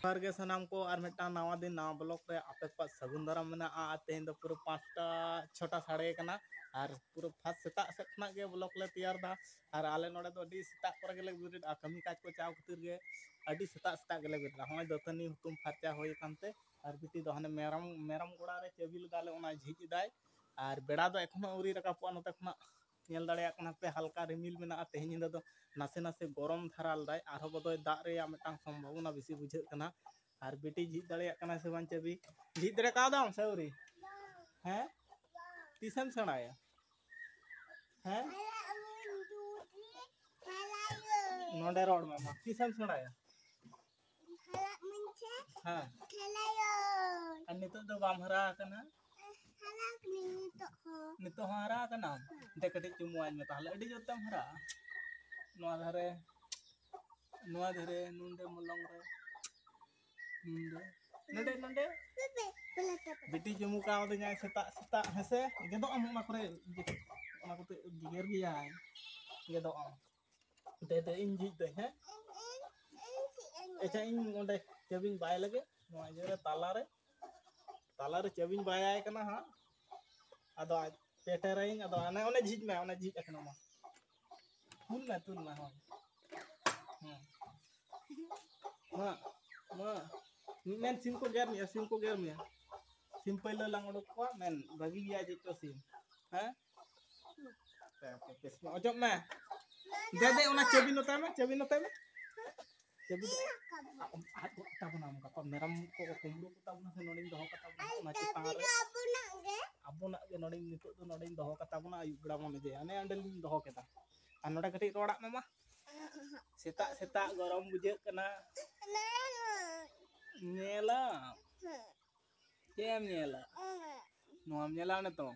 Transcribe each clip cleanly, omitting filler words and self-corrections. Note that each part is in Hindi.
जोहार गे सनाम को और मिट्टा नवा दिन नवा ब्लॉक रे आपे को सगुन दाराम मेना आ तेहन दो पूरा 5टा 6टा साढ़े कना और पूरा फास्ट सेता से खना गे ब्लॉक ले तैयार दा और आले नोडे दो डी सेता करे गेले बिरिड आ कमी काज को चाव खतिर गे अडी सेता सेता गेले बिरिड होय दतनी हुतुम फारचा होय कानते और बिटी दो हने मेरम गोड़ा रे चेबी लगाले ओना झिज दाय और बेड़ा दो एखनो उरी रकापा नते खना नेल दाड़िया कना पे हल्का रिमिल मेना तेहन हिंदा दो नासे नासे गरम धाराल दाय आरो बदोय दा रे मिटांग संभावना बेसी बुझे कना और बेटी झिज दाड़िया कना से बां चेबी झिज दाड़े का दाम सेउरी हैं तीसम सणाया हैं नोडे रोड में मा तीसम सणाया हां अन्य तो बाम हरा कना नितो हरा कना दे कटे चुमुआज में ताले अडी जोतम हरा नोआ धरे नुंडे मुलंग रे नुंडे नुंडे बेटी चुमु का दे जाय सेता सेता हसे गेदो am ᱚᱱᱟ ᱠᱚᱨᱮ ᱚᱱᱟ ᱠᱚᱛᱮ ᱡᱤᱜᱮᱨ ᱜᱮᱭᱟᱭ ᱜᱮᱫᱚ ᱫᱮ ᱤᱧ ᱡᱤᱡ ᱫᱮ ᱦᱮᱸ ᱮᱪᱟ ᱤᱧ ᱚᱸᱰᱮ ᱪᱮᱵᱤᱧ ᱵᱟᱭ ᱞᱟᱜᱮ ᱱᱚᱣᱟ ᱡᱮᱨᱮ ᱛᱟᱞᱟᱨᱮ ᱪᱮᱵᱤᱧ ᱵᱟᱭᱟᱭ ᱠᱟᱱᱟ ᱦᱟᱸ ᱟᱫᱚ ᱯᱮᱴᱮᱨᱟᱹᱧ ᱟᱫᱚ ᱚᱱᱮ ᱡᱷᱤᱡ ᱢᱮ ᱚᱱᱮ ᱡᱷᱤᱡ ᱟᱠᱟᱱᱟ ᱢᱟ ᱛᱩᱞ ᱢᱮ ᱦᱚᱸ मा मेन सिम को गेर मिया सिम पहले लांग उडुक को मेन भागी गया जेतो सिम हैं पे ओजो में दे दे ओना चेबी नोते में चेबी ताबना का मेरम को कुमड़ू को ताबना से नोडिन दोहो का ताबना ओना चिता रे अबुना गे नोडिन नितो तो नोडिन दोहो का ताबना आयु गड़ा मन जे अने अंडलिन दोहो केता आ नोडा कटी रोड़ा मा सेता सेता गरम बुझे कना नेला केम नेला नोम नेला ने तो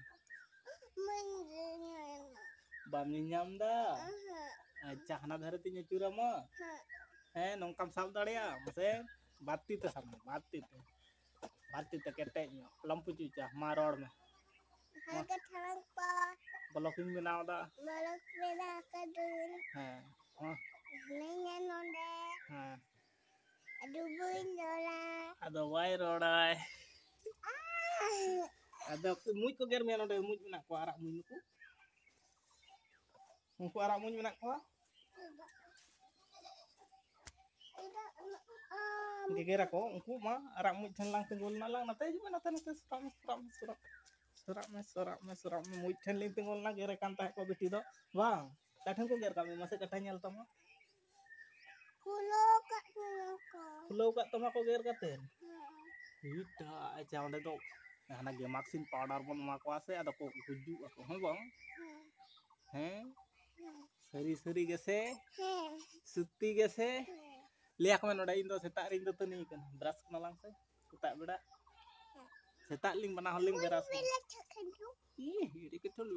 बाम नियाम दा अच्छा हना धरे तिने चुरा म है नोंकाम साब दाड़िया मसे बाती ते साब बाती ते केटे न्यो लंपु चुचा मा रोड में आके ठरंग पा ब्लॉकिंग बनाव दा ब्लॉक बेना का दून हां नहीं नोंडे हां अदो वाई रोडाय अदो मुज को गेर में नोडे मुज मेना को आरा मुज नुकु उनको आरा मुज मेना को गेरा को उनको मा आरा मुज ठन लांग तिंगोल ना लांग नते जुमे नते सुराम में मुज ठन लिंग तिंगोल ना गेरे कान ता को बेटी दो वाह काठन को गेर का में मसे कठा नेल तमा खुलो का तमा को गेर काते हिटा अच्छा ओंडे तो हाना गेमाक्सिन पाउडर बन मा को आसे अदो को गुजु को हो बंग हैं सरी गेसे सुत्ती गेसे लियाक में नोडा इन दो सेता रिंग दो तनी कन ब्रश नलांग से सेता बेड़ा सेता लिंग बना हलिंग बेरास ई हिड़ी के थलु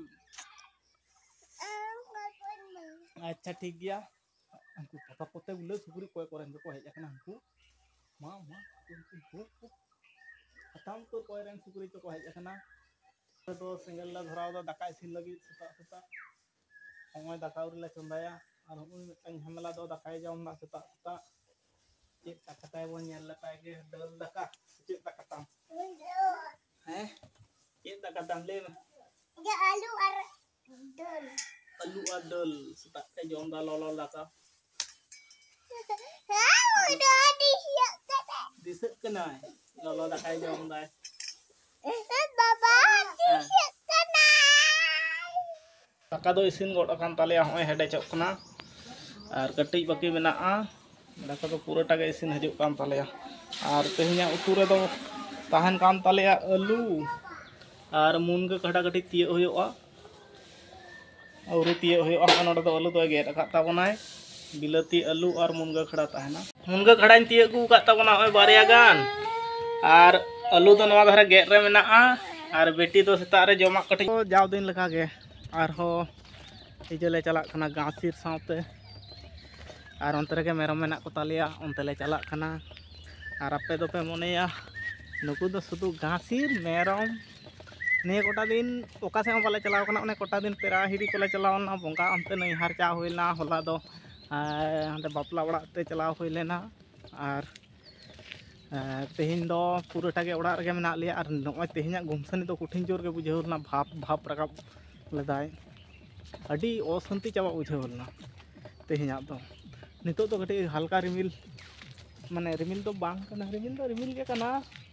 अच्छा ठीक गया हमको पता पते बुले सुकुरी कोय कोरेन को हेज akana हमको मा उनको खतम तो कोय रेन सुकुरी तो को हेज akana तो सिंगल ला धराव दा दाका इसिन लगी सेता समय दाका उरले चंदाया और हम मिटन हमला दो दाकाय जाम ना सेता चेक ताकताय बन नेल लताय गे दल दाका चेक ताकताम हैं चेक ताकताम ले गे आलू और दल सेता के जम दा लोलो दाका दिसक कना लोलो दाकाय जम दाय बाबा दिसक कना दाका दो इसिन गोड अकान ताले होय हेडे चक कना और कटिज बाकी मेना दाका तो पूराटा गे इसिन हजू कान ताले और तेहनिया उतु रे दो ताहन कान ताले आलू और मुनगा खड़ा कटी तिय होयोआ और तिय होयोआ नोडे दो आलू दो गेट का ताबनाय बिलाती आलू और मुनगा खड़ा ताहना मुनगा खड़ा तिय गु का ताबना होय बारिया गान और आलू दो नवा धारे गेट रे मेना और बेटी दो सेता रे जमा कटी जाव दिन लगा गे और हो इजले चला खाना गांसीर साथे और अंतरे के मेरम मेना को तालिया अंतले चला खाना और आपे दो पे मनेया नुकु दो सुदु गांसीर मेरम ने कोटा दिन ओका से बाले चलाव कना ओने कोटा दिन पेरा हिड़ी कोले चलावना बंगा अंते नहीं हारचा होइना होला दो हांते बापला बड़ा ते चलाव होइलेना और तेहें दो पूराटा के ओड़ा रगे मेना लिया और नॉय तेहें गुमसानी तो कठिन जोर के बुझेवलना भाप भाप रकाब लेदाय अड़ी अशांति चाबा बुझेवलना तेहें दो नितो तो कटी हल्का रिमिल माने रिमिल तो बांग कना रिमिल के कना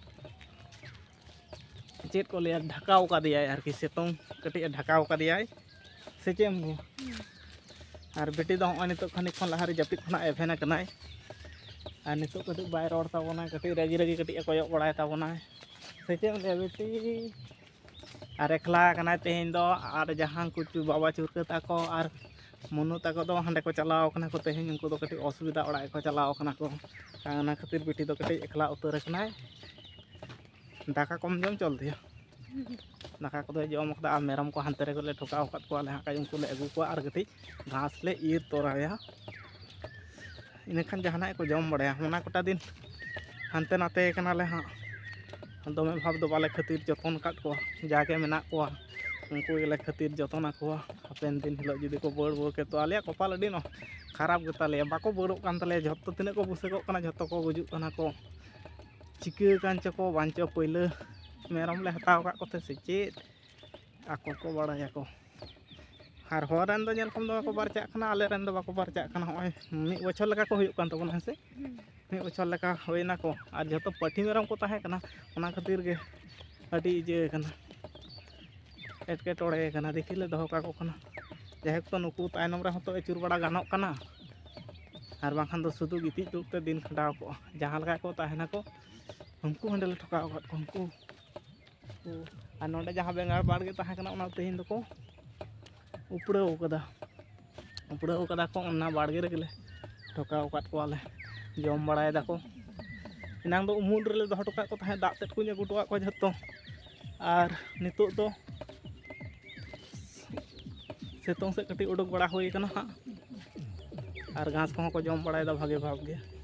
चेत को लिया ढकाव का दिया यार कि सेतों कटी ढकाव का दिया से चेम और बेटी दो हमें नितो खानिक खन लहारी जपित खना एभेना कनाय और नितो कटी बाय रोड ताबोना कटी रगी रगी कटी कोयक बड़ाय ताबोना से चेम ले बेटी और एकला कना तेहें दो और जहां कुछ बाबा चुरका ताको और मनु ताको दो हांडे को चलाव कना को तेहें उनको दो कटी असुविधा ओड़ा को चलाव कना को ना खातिर बेटी दो कटी एकला उतर कनाय दाका कम जम चल दिया दाका को जम कदा मेरम को हानते रे ले ठोकाव कत को ले हाका उनको ले अगु को और कटी घास ले ईर तोराया इन खान जहाना को जम बड़ाया होना कोटा दिन हानते नाते कना ले हां दमे भाव दो बाले खातिर जतन कत को जाके मेना को उनको ले खातिर जतन को हापेन दिन हिलो जुदी को बड़ बड़ के तो आलिया कपाल अडी न खराब गता ले बाको बड़ो कान तले जत्तो तिने को बुसे को कना जत्तो को गुजु कना को चिका कान चको बांचो पहिले मेरम ले हताव का कोते से चेत आको को बड़ाया को और होरन दो कम दो बाको बारचा कना आले रन दो बाको बारचा कना होय मी बछर लगा को हुयु कान तबन हसे मी बछर लगा होइना को और जतो पठी मेरम को ताहे कना ओना खातिर गे अडी जे कना एटके टोड़े कना देखिले दो का को कना जहेक तो नुकु तायनम रे हतो एचुर बड़ा गानोक कना और बाखान दो सुदु गिति दुते दिन खंडाव को जहां लगा को ताहेना को उनको हंडल ठोकाव को उनको और नोडे जहां बेंगार बाड़गे ताहे कना ओना तेहिन दो को उपड़ाव कदा को ओना बाड़गे रेगले ठोकाव कत को आले जम बड़ाय दाको इनांग दो उमुल रे दो ठोका को ताहे दाग तेट को गुटुआ को जतो और नितो दो सेतों से कटी उडुक बड़ा हुई कना और घास को जम बड़ाय दा भागे भाग गे।